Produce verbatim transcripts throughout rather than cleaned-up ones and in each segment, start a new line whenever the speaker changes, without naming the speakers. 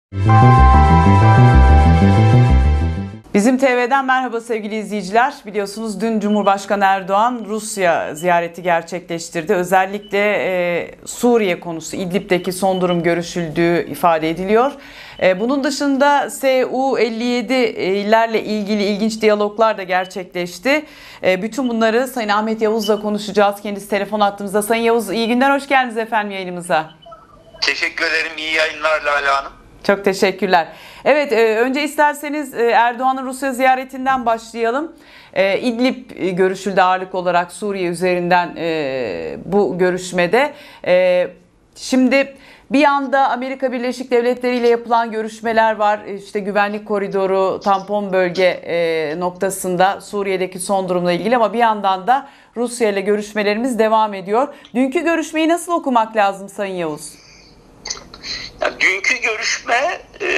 Bizim T V'den merhaba sevgili izleyiciler. Biliyorsunuz dün Cumhurbaşkanı Erdoğan Rusya ziyareti gerçekleştirdi. Özellikle e, Suriye konusu, İdlib'deki son durum görüşüldüğü ifade ediliyor. E, bunun dışında S U elli yedilerle ilgili ilginç diyaloglar da gerçekleşti. E, bütün bunları Sayın Ahmet Yavuz'la konuşacağız. Kendisi telefon attığımızda. Sayın Yavuz, iyi günler, hoş geldiniz efendim yayınımıza.
Teşekkür ederim, iyi yayınlar Lale Hanım.
Çok teşekkürler. Evet, önce isterseniz Erdoğan'ın Rusya ziyaretinden başlayalım. İdlib görüşüldü ağırlık olarak Suriye üzerinden bu görüşmede. Şimdi bir yanda Amerika Birleşik Devletleri ile yapılan görüşmeler var. İşte güvenlik koridoru, tampon bölge noktasında Suriye'deki son durumla ilgili, ama bir yandan da Rusya ile görüşmelerimiz devam ediyor. Dünkü görüşmeyi nasıl okumak lazım Sayın Yavuz?
Ya, dünkü görüşme e,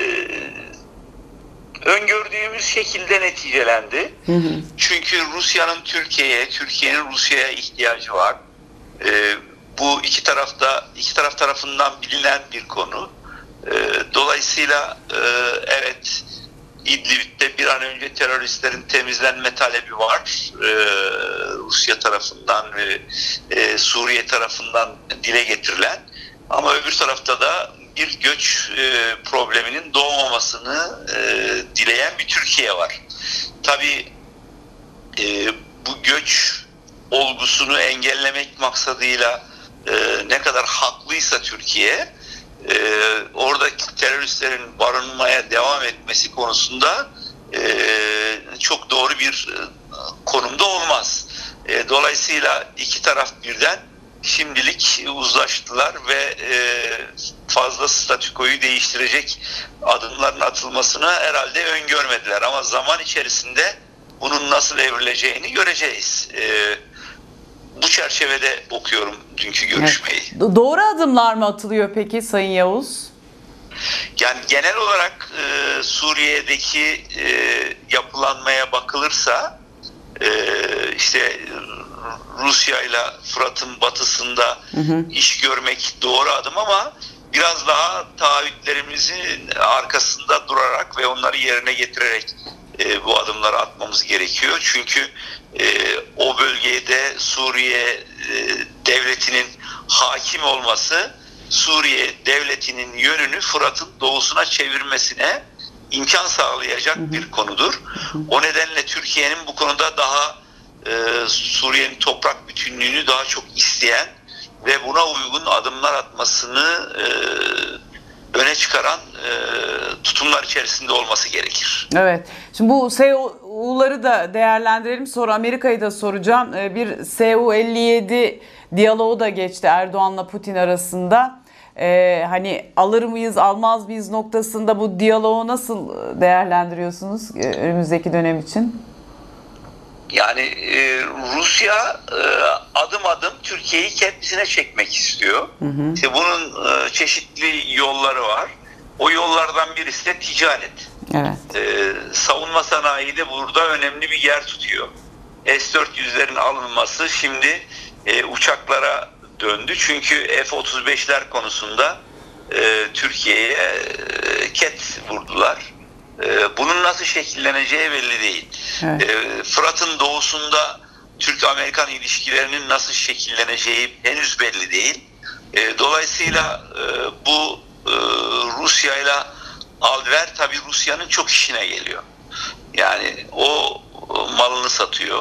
öngördüğümüz şekilde neticelendi. Hı hı. Çünkü Rusya'nın Türkiye'ye, Türkiye'nin Rusya'ya ihtiyacı var. E, bu iki tarafta iki taraf tarafından bilinen bir konu. E, dolayısıyla e, evet, İdlib'de bir an önce teröristlerin temizlenme talebi var. E, Rusya tarafından ve e, Suriye tarafından dile getirilen. Ama öbür tarafta da bir göç e, probleminin doğmamasını e, dileyen bir Türkiye var. Tabii e, bu göç olgusunu engellemek maksadıyla e, ne kadar haklıysa Türkiye, e, oradaki teröristlerin barınmaya devam etmesi konusunda e, çok doğru bir e, konumda olmaz. E, dolayısıyla iki taraf birden şimdilik uzlaştılar ve fazla statükoyu değiştirecek adımların atılmasını herhalde öngörmediler. Ama zaman içerisinde bunun nasıl evrileceğini göreceğiz. Bu çerçevede okuyorum dünkü görüşmeyi.
Evet. Doğru adımlar mı atılıyor peki Sayın Yavuz?
Yani genel olarak Suriye'deki yapılanmaya bakılırsa işte Rusya ile Fırat'ın batısında hı hı. iş görmek doğru adım, ama biraz daha taahhütlerimizin arkasında durarak ve onları yerine getirerek e, bu adımları atmamız gerekiyor. Çünkü e, o bölgede Suriye e, devletinin hakim olması, Suriye devletinin yönünü Fırat'ın doğusuna çevirmesine imkan sağlayacak hı hı. bir konudur. Hı hı. O nedenle Türkiye'nin bu konuda daha Ee, Suriye'nin toprak bütünlüğünü daha çok isteyen ve buna uygun adımlar atmasını e, öne çıkaran e, tutumlar içerisinde olması gerekir.
Evet. Şimdi bu S U'ları da değerlendirelim. Sonra Amerika'yı da soracağım. Ee, bir S U elli yedi diyaloğu da geçti Erdoğan'la Putin arasında. Ee, hani alır mıyız, almaz mıyız noktasında bu diyaloğu nasıl değerlendiriyorsunuz önümüzdeki dönem için?
Yani e, Rusya e, adım adım Türkiye'yi kendisine çekmek istiyor. Hı hı. İşte bunun e, çeşitli yolları var. O yollardan birisi de ticaret. Evet. E, savunma sanayi de burada önemli bir yer tutuyor. S dört yüzlerin alınması şimdi e, uçaklara döndü. Çünkü F otuz beşler konusunda e, Türkiye'ye e, ket vurdular. Bunun nasıl şekilleneceği belli değil. Evet. Fırat'ın doğusunda Türk-Amerikan ilişkilerinin nasıl şekilleneceği henüz belli değil. Dolayısıyla bu Rusya'yla alver tabii Rusya'nın çok işine geliyor. Yani o malını satıyor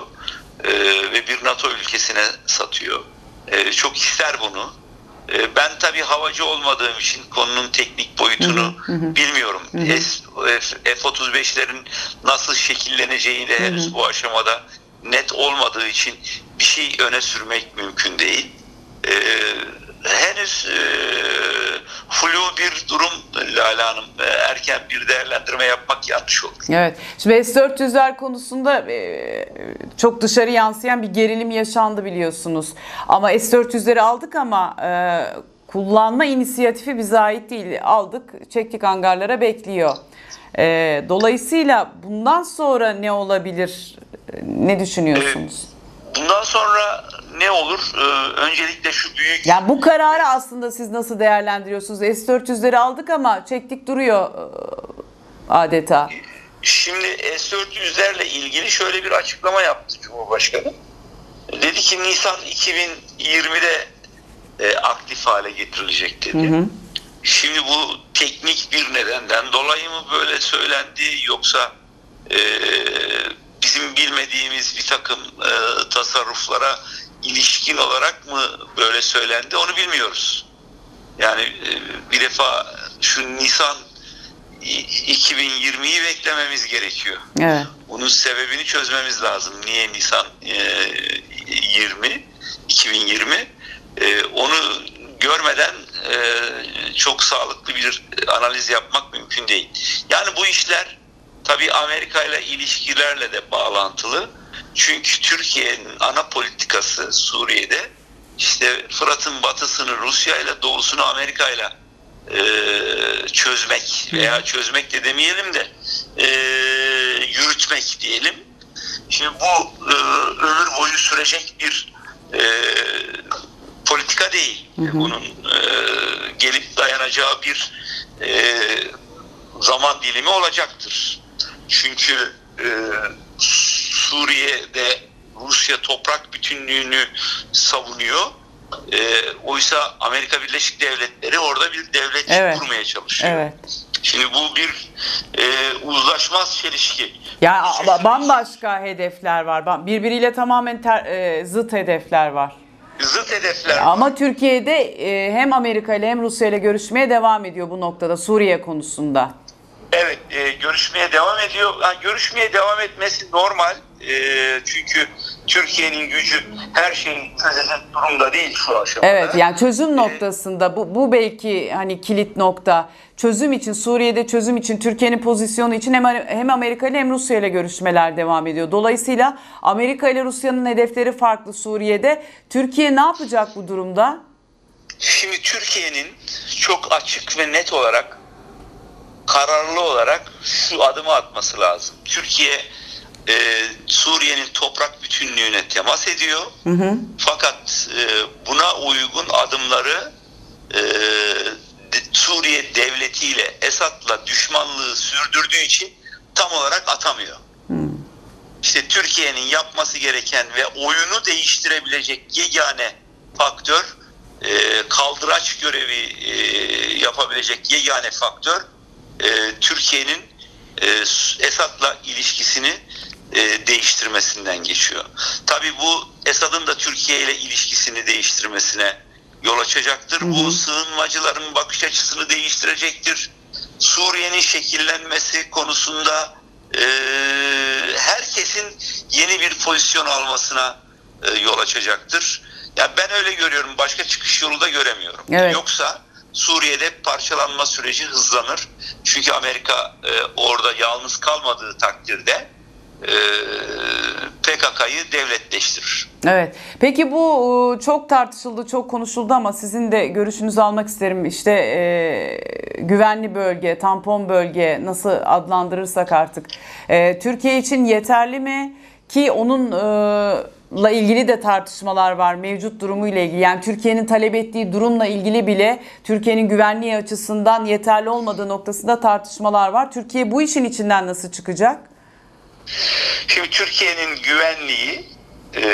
ve bir NATO ülkesine satıyor. Çok ister bunu. Ben tabii havacı olmadığım için konunun teknik boyutunu hı hı. bilmiyorum. Hı hı. F otuz beşlerin nasıl şekilleneceği de henüz hı hı. bu aşamada net olmadığı için bir şey öne sürmek mümkün değil. Ee, henüz e, flu bir durum Lale Hanım. Erken bir değerlendirme yapmak yanlış olur.
Evet. Şimdi S dört yüzler konusunda e, çok dışarı yansıyan bir gerilim yaşandı biliyorsunuz. Ama S dört yüzleri aldık ama e, kullanma inisiyatifi bize ait değil. Aldık, çektik hangarlara, bekliyor. E, dolayısıyla bundan sonra ne olabilir? Ne düşünüyorsunuz?
E, bundan sonra ne olur? Ee, öncelikle şu büyük...
Yani bu kararı aslında siz nasıl değerlendiriyorsunuz? S dört yüzleri aldık ama çektik duruyor adeta.
Şimdi S dört yüzlerle ilgili şöyle bir açıklama yaptı Cumhurbaşkanı. Dedi ki Nisan iki bin yirmide e, aktif hale getirilecek dedi. Hı hı. Şimdi bu teknik bir nedenden dolayı mı böyle söylendi, yoksa e, bizim bilmediğimiz bir takım e, tasarruflara ilişkin olarak mı böyle söylendi, onu bilmiyoruz. Yani e, bir defa şu Nisan iki bin yirmiyi beklememiz gerekiyor.
Evet.
Bunun sebebini çözmemiz lazım. Niye Nisan e, yirmi, iki bin yirmi? E, onu görmeden e, çok sağlıklı bir analiz yapmak mümkün değil. Yani bu işler tabii Amerika ile ilişkilerle de bağlantılı. Çünkü Türkiye'nin ana politikası Suriye'de işte Fırat'ın batısını Rusya ile doğusunu Amerika ile e, çözmek veya çözmek de demeyelim de e, yürütmek diyelim. Şimdi bu e, ömür boyu sürecek bir e, politika değil. Hı hı. Bunun e, gelip dayanacağı bir e, zaman dilimi olacaktır. Çünkü e, Suriye'de Rusya toprak bütünlüğünü savunuyor. E, oysa Amerika Birleşik Devletleri orada bir devlet evet. kurmaya çalışıyor. Evet. Şimdi bu bir e, uzlaşmaz çelişki.
Ya yani bambaşka hedefler var. Birbiriyle tamamen ter, e, zıt hedefler var.
Zıt hedefler.
Ama var. Türkiye'de e, hem Amerika ile hem Rusya ile görüşmeye devam ediyor bu noktada Suriye konusunda.
Evet, e, görüşmeye devam ediyor. Yani görüşmeye devam etmesi normal. E, çünkü Türkiye'nin gücü her şeyi çözecek durumda değil şu aşamada.
Evet, yani çözüm noktasında bu bu belki hani kilit nokta. Çözüm için, Suriye'de çözüm için, Türkiye'nin pozisyonu için hem hem Amerika ile hem Rusya ile görüşmeler devam ediyor. Dolayısıyla Amerika ile Rusya'nın hedefleri farklı Suriye'de. Türkiye ne yapacak bu durumda?
Şimdi Türkiye'nin çok açık ve net olarak, kararlı olarak şu adımı atması lazım. Türkiye e, Suriye'nin toprak bütünlüğüne temas ediyor. Hı hı. Fakat e, buna uygun adımları e, Suriye devletiyle, Esad'la düşmanlığı sürdürdüğü için tam olarak atamıyor. Hmm. İşte Türkiye'nin yapması gereken ve oyunu değiştirebilecek yegane faktör, e, kaldıraç görevi e, yapabilecek yegane faktör, e, Türkiye'nin e, Esad'la ilişkisini e, değiştirmesinden geçiyor. Tabii bu Esad'ın da Türkiye ile ilişkisini değiştirmesine yol açacaktır. Hı hı. Bu sığınmacıların bakış açısını değiştirecektir. Suriye'nin şekillenmesi konusunda e, herkesin yeni bir pozisyon almasına e, yol açacaktır. Yani ben öyle görüyorum. Başka çıkış yolu da göremiyorum. Evet. Yoksa Suriye'de parçalanma süreci hızlanır. Çünkü Amerika e, orada yalnız kalmadığı takdirde e, P K K'yı devletleştirir.
Evet. Peki bu çok tartışıldı, çok konuşuldu ama sizin de görüşünüzü almak isterim. İşte e, güvenli bölge, tampon bölge nasıl adlandırırsak artık. E, Türkiye için yeterli mi? Ki onunla e, ilgili de tartışmalar var mevcut durumuyla ilgili. Yani Türkiye'nin talep ettiği durumla ilgili bile Türkiye'nin güvenliği açısından yeterli olmadığı noktasında tartışmalar var. Türkiye bu işin içinden nasıl çıkacak?
Şimdi Türkiye'nin güvenliği e,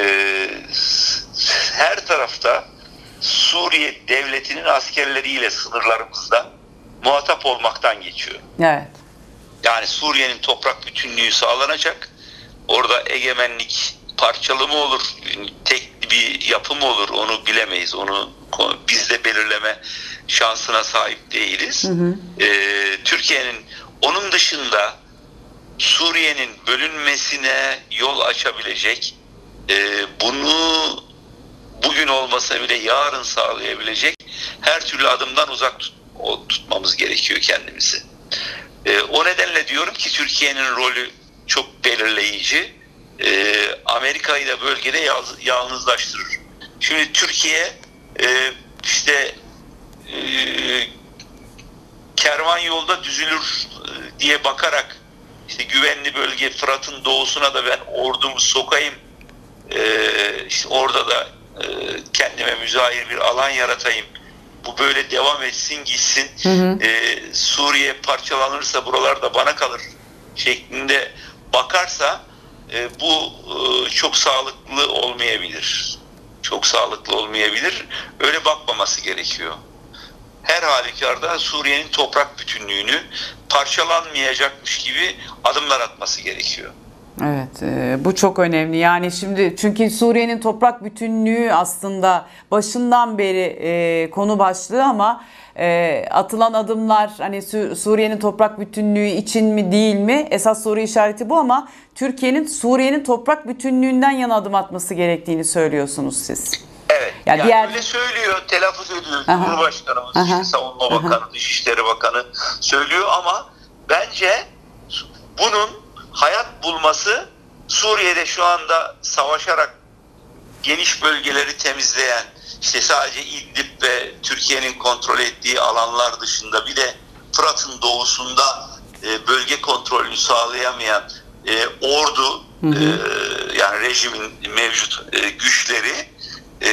her tarafta Suriye devletinin askerleriyle sınırlarımızda muhatap olmaktan geçiyor.
Evet.
Yani Suriye'nin toprak bütünlüğü sağlanacak. Orada egemenlik parçalı mı olur, tek bir yapı mı olur onu bilemeyiz. Onu biz de belirleme şansına sahip değiliz. Hı hı. Ee, Türkiye'nin onun dışında Suriye'nin bölünmesine yol açabilecek, e, bunu bugün olmasa bile yarın sağlayabilecek her türlü adımdan uzak tut, o, tutmamız gerekiyor kendimizi. E, o nedenle diyorum ki Türkiye'nin rolü çok belirleyici. E, Amerika'yı da bölgede yalnız, yalnızlaştırır. Şimdi Türkiye e, işte e, kervan yolda düzülür e, diye bakarak işte güvenli bölge Fırat'ın doğusuna da ben ordumu sokayım, e, işte orada da e, kendime müzahir bir alan yaratayım. Bu böyle devam etsin gitsin. Hı hı. E, Suriye parçalanırsa buralar da bana kalır şeklinde bakarsa e, bu e, çok sağlıklı olmayabilir. Çok sağlıklı olmayabilir. Öyle bakmaması gerekiyor. Her halükarda Suriye'nin toprak bütünlüğünü parçalanmayacakmış gibi adımlar atması gerekiyor.
Evet, e, bu çok önemli. Yani şimdi çünkü Suriye'nin toprak bütünlüğü aslında başından beri e, konu başlığı ama e, atılan adımlar hani Suriye'nin toprak bütünlüğü için mi değil mi? Esas soru işareti bu ama Türkiye'nin Suriye'nin toprak bütünlüğünden yana adım atması gerektiğini söylüyorsunuz siz.
Evet.
Ya
yani
diğer...
öyle söylüyor, telaffuz ediyor.
Aha.
Cumhurbaşkanımız,
Aha.
işte Savunma Bakanı, Aha. Dışişleri Bakanı söylüyor ama bence bunun hayat bulması Suriye'de şu anda savaşarak geniş bölgeleri temizleyen, işte sadece İdlib ve Türkiye'nin kontrol ettiği alanlar dışında bir de Fırat'ın doğusunda e, bölge kontrolünü sağlayamayan e, ordu, hı hı. E, yani rejimin mevcut e, güçleri e,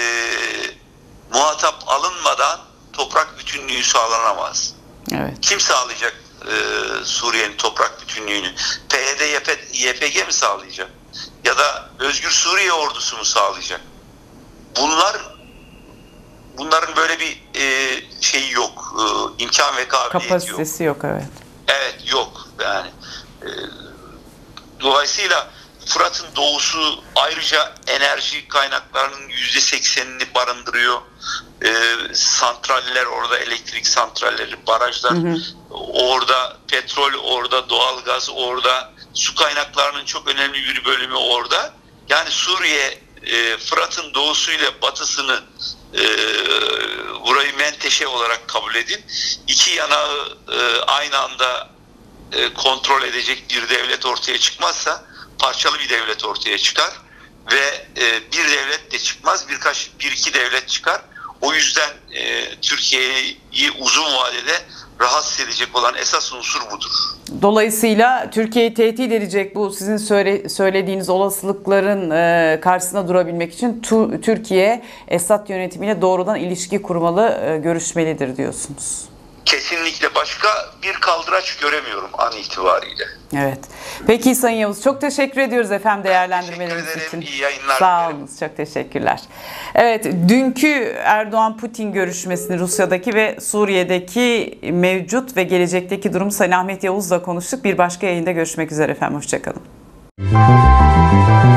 muhatap alınmadan toprak bütünlüğü sağlanamaz.
Evet.
Kim sağlayacak e, Suriye'nin toprak bütünlüğünü? P Y D, Y P G mi sağlayacak? Ya da Özgür Suriye ordusu mu sağlayacak? Bunlar bunların böyle bir e, şeyi yok. E, imkan ve kabiliyeti yok.
Kapasitesi yok, evet.
Evet, yok. Yani e, dolayısıyla Fırat'ın doğusu ayrıca enerji kaynaklarının yüzde seksenini barındırıyor. E, santraller orada, elektrik santralleri, barajlar hı hı. orada, petrol orada, doğalgaz orada, su kaynaklarının çok önemli bir bölümü orada. Yani Suriye e, Fırat'ın doğusuyla batısını e, burayı menteşe olarak kabul edin. İki yanağı e, aynı anda e, kontrol edecek bir devlet ortaya çıkmazsa parçalı bir devlet ortaya çıkar ve e, bir devlet de çıkmaz, birkaç bir iki devlet çıkar. O yüzden e, Türkiye'yi uzun vadede rahatsız edecek olan esas unsur budur.
Dolayısıyla Türkiye'yi tehdit edecek bu sizin söyle, söylediğiniz olasılıkların e, karşısında durabilmek için tu, Türkiye Esad yönetimiyle doğrudan ilişki kurmalı, e, görüşmelidir diyorsunuz.
Kesinlikle, başka bir kaldıraç göremiyorum an itibariyle.
Evet. Peki Sayın Yavuz, çok teşekkür ediyoruz efendim değerlendirmeleriniz için.
Teşekkür ederim. İyi yayınlar.
Sağ olun. Çok teşekkürler. Evet, dünkü Erdoğan-Putin görüşmesini, Rusya'daki ve Suriye'deki mevcut ve gelecekteki durum Sayın Ahmet Yavuz'la konuştuk. Bir başka yayında görüşmek üzere efendim. Hoşçakalın.